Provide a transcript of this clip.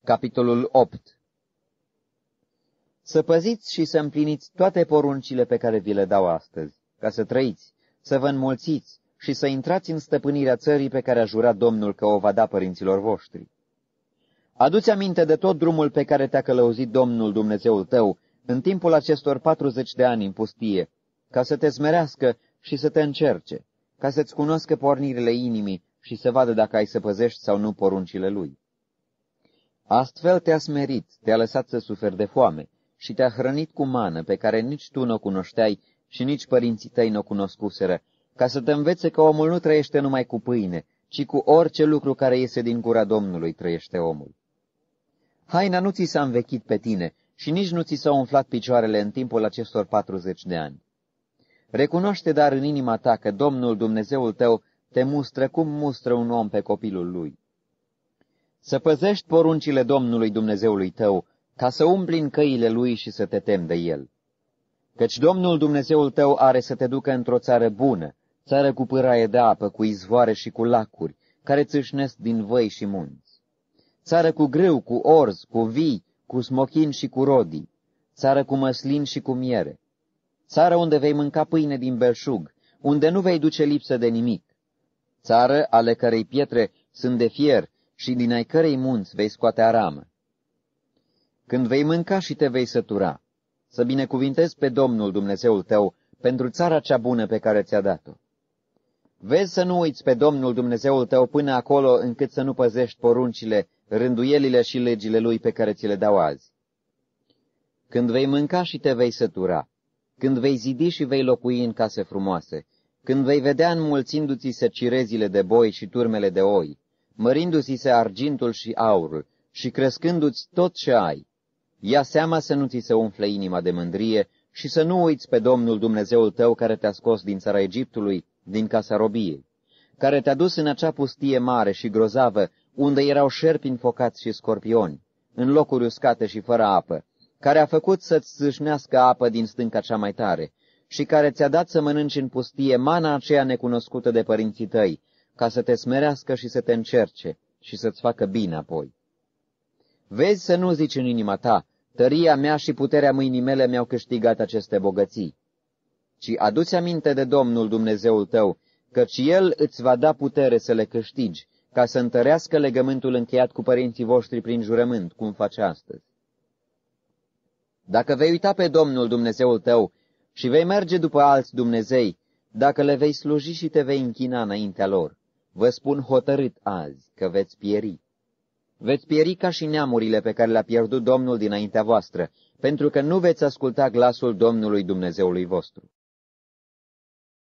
Capitolul 8. Să păziți și să împliniți toate poruncile pe care vi le dau astăzi, ca să trăiți, să vă înmulțiți și să intrați în stăpânirea țării pe care a jurat Domnul că o va da părinților voștri. Adu-ți aminte de tot drumul pe care te-a călăuzit Domnul Dumnezeul tău în timpul acestor 40 de ani în pustie, ca să te smerească și să te încerce, ca să-ți cunoască pornirile inimii și să vadă dacă ai să păzești sau nu poruncile lui. Astfel te-a smerit, te-a lăsat să suferi de foame și te-a hrănit cu mană pe care nici tu n-o cunoșteai și nici părinții tăi n-o cunoscuseră, ca să te învețe că omul nu trăiește numai cu pâine, ci cu orice lucru care iese din gura Domnului trăiește omul. Haina nu ți s-a învechit pe tine și nici nu ți s-au umflat picioarele în timpul acestor 40 de ani. Recunoaște dar în inima ta că Domnul Dumnezeul tău te mustră cum mustră un om pe copilul lui. Să păzești poruncile Domnului Dumnezeului tău, ca să umbli în căile lui și să te temi de el. Căci Domnul Dumnezeul tău are să te ducă într-o țară bună, țară cu pâraie de apă, cu izvoare și cu lacuri, care țâșnesc din văi și munți. Țară cu grâu, cu orz, cu vii, cu smochin și cu rodii, țară cu măslin și cu miere. Țară unde vei mânca pâine din belșug, unde nu vei duce lipsă de nimic. Țară ale cărei pietre sunt de fier și din ai cărei munți vei scoate aramă. Când vei mânca și te vei sătura, să binecuvintezi pe Domnul Dumnezeul tău pentru țara cea bună pe care ți-a dat-o. Vezi să nu uiți pe Domnul Dumnezeul tău până acolo încât să nu păzești poruncile, rânduielile și legile lui pe care ți le dau azi. Când vei mânca și te vei sătura, când vei zidi și vei locui în case frumoase, când vei vedea înmulțindu-ți se cirezile de boi și turmele de oi, mărindu-ți se argintul și aurul și crescându-ți tot ce ai, ia seama să nu ți se umfle inima de mândrie și să nu uiți pe Domnul Dumnezeul tău care te-a scos din țara Egiptului, din casa robiei, care te-a dus în acea pustie mare și grozavă, unde erau șerpi înfocați și scorpioni, în locuri uscate și fără apă, care a făcut să-ți zâșnească apă din stânca cea mai tare și care ți-a dat să mănânci în pustie mana aceea necunoscută de părinții tăi, ca să te smerească și să te încerce și să-ți facă bine apoi. Vezi să nu zici în inima ta, tăria mea și puterea mâinii mele mi-au câștigat aceste bogății, ci adu-ți aminte de Domnul Dumnezeul tău, căci El îți va da putere să le câștigi, ca să întărească legământul încheiat cu părinții voștri prin jurământ, cum face astăzi. Dacă vei uita pe Domnul Dumnezeul tău și vei merge după alți Dumnezei, dacă le vei sluji și te vei închina înaintea lor, vă spun hotărât azi că veți pieri. Veți pieri ca și neamurile pe care le-a pierdut Domnul dinaintea voastră, pentru că nu veți asculta glasul Domnului Dumnezeului vostru.